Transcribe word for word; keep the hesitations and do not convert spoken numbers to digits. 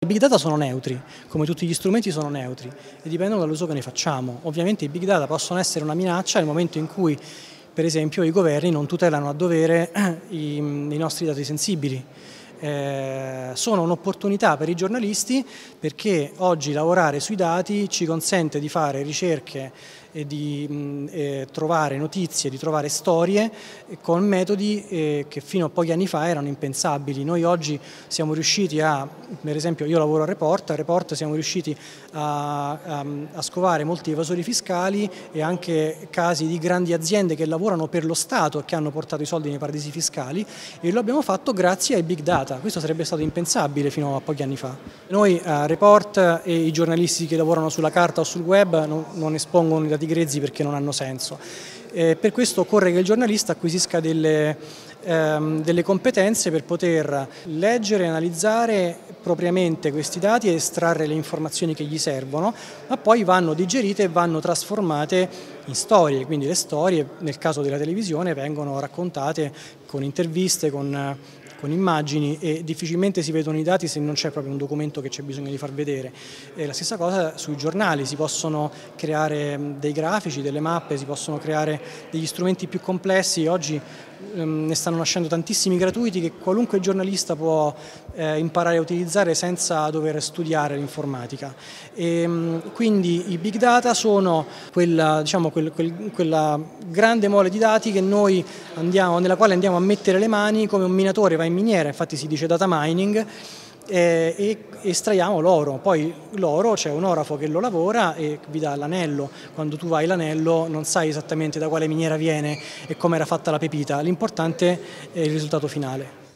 I big data sono neutri, come tutti gli strumenti sono neutri e dipendono dall'uso che ne facciamo. Ovviamente i big data possono essere una minaccia nel momento in cui, per esempio, i governi non tutelano a dovere i, i nostri dati sensibili. Eh, sono un'opportunità per i giornalisti perché oggi lavorare sui dati ci consente di fare ricerche e di mh, eh, trovare notizie, di trovare storie eh, con metodi eh, che fino a pochi anni fa erano impensabili. Noi oggi siamo riusciti a, per esempio io lavoro a Report, a Report siamo riusciti a, a, a scovare molti evasori fiscali e anche casi di grandi aziende che lavorano per lo Stato e che hanno portato i soldi nei paradisi fiscali, e lo abbiamo fatto grazie ai big data. Questo sarebbe stato impensabile fino a pochi anni fa. Noi a Report e i giornalisti che lavorano sulla carta o sul web non, non espongono i dati grezzi perché non hanno senso. Eh, per questo occorre che il giornalista acquisisca delle, ehm, delle competenze per poter leggere, analizzare propriamente questi dati e estrarre le informazioni che gli servono, ma poi vanno digerite e vanno trasformate in storie. Quindi le storie, nel caso della televisione, vengono raccontate con interviste, con con immagini, e difficilmente si vedono i dati se non c'è proprio un documento che c'è bisogno di far vedere. E la stessa cosa sui giornali, si possono creare dei grafici, delle mappe, si possono creare degli strumenti più complessi. Oggi ehm, ne stanno nascendo tantissimi gratuiti che qualunque giornalista può eh, imparare a utilizzare senza dover studiare l'informatica. E, quindi i big data sono quella, diciamo, quel, quel, quella grande mole di dati che noi andiamo, nella quale andiamo a mettere le mani come un minatore va in miniera, infatti si dice data mining, eh, e estraiamo l'oro. Poi l'oro c'è un orafo che lo lavora e vi dà l'anello. Quando tu vai l'anello non sai esattamente da quale miniera viene e come era fatta la pepita, l'importante è il risultato finale.